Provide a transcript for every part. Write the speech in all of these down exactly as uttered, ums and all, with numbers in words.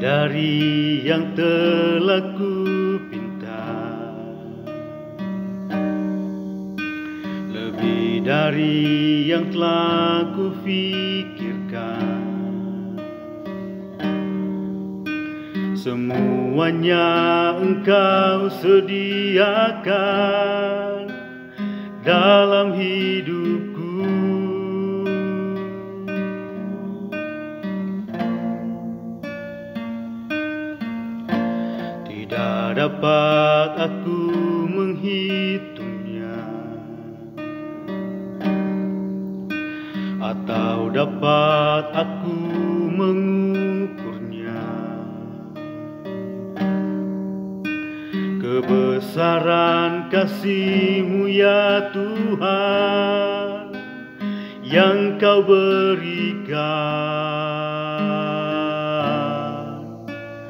dari yang telah ku pinta, lebih dari yang telah ku pikirkan. Semuanya Engkau sediakan dalam hidupku. Tidak dapat aku menghitungnya, atau dapat aku mengukurnya. Kebesaran kasih-Mu ya Tuhan yang Kau berikan.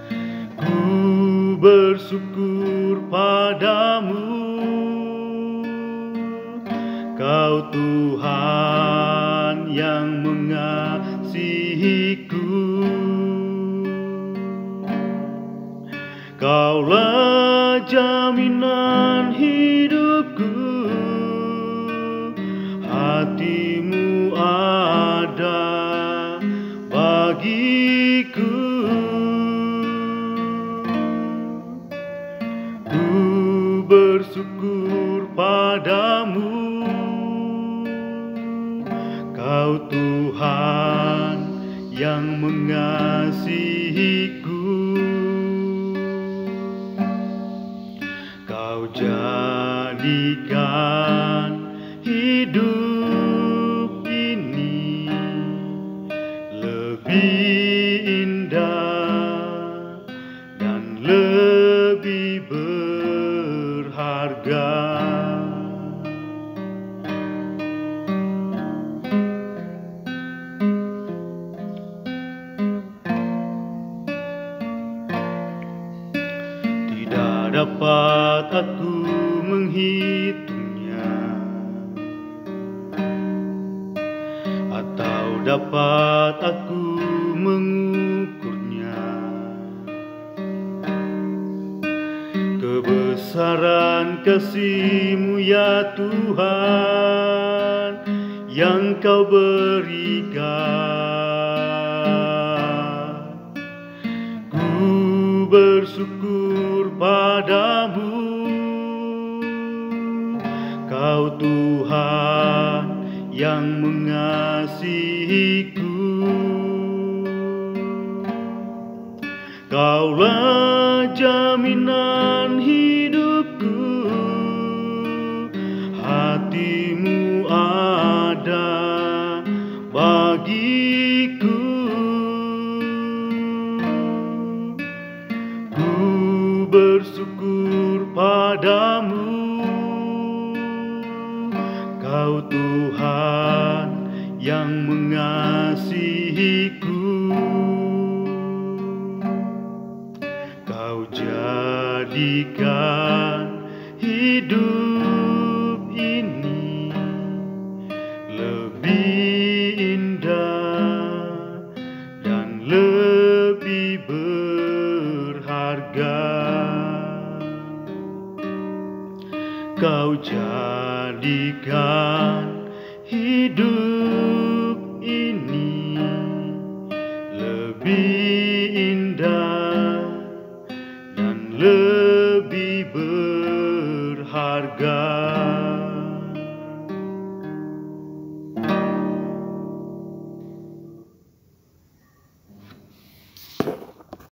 Ku bersyukur padamu, Kau Tuhan yang mengasihiku. Kaulah jaminan hidupku, hati-Mu ada bagiku. Ku bersyukur padamu, Kau Tuhan yang mengasihiku. Kau jadikan hidup ini lebih indah dan lebih berharga. Tidak dapat aku menghitungnya, atau dapat aku mengukurnya. Kebesaran kasih-Mu ya Tuhan yang Kau berikan. Ku bersyukur padamu, Kau Tuhan yang mengasihiku. Kaulah jaminan hidupku, hati-Mu ada bagiku. Ku bersyukur padamu, Kau Tuhan yang mengasihiku. Kau jadikan hidup ini lebih indah dan lebih berharga. Kau jadikan hidup ini lebih indah dan lebih berharga.